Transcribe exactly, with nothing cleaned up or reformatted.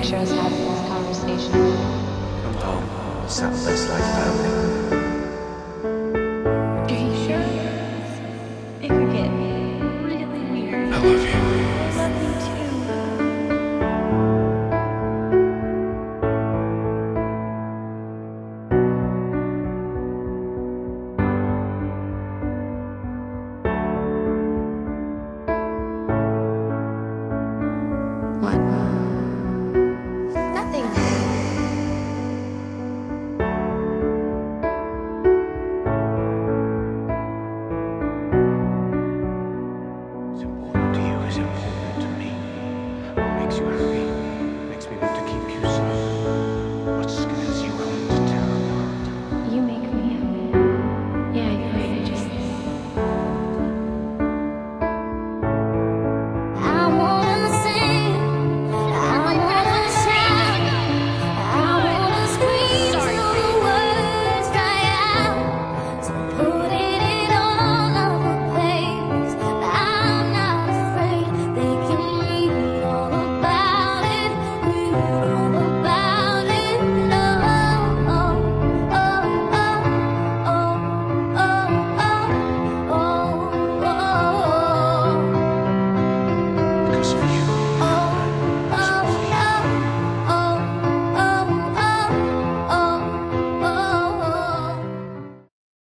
picture us having this conversation. Come home. Sounds less like family. Are you sure? It could get really weird. I love you. I love you too. What? Nothing. What's important to you is important to me. What makes you happy makes me want to keep you safe. What scares you I want to tell. You make me happy. Yeah, you're right. I just. I wanna sing, I wanna shout, I wanna scream till the words dry out. So put it all on the page, but I'm not afraid. They can read all about it, read all about it. Oh, oh, oh, oh, oh, oh, oh, oh, oh. Because of you.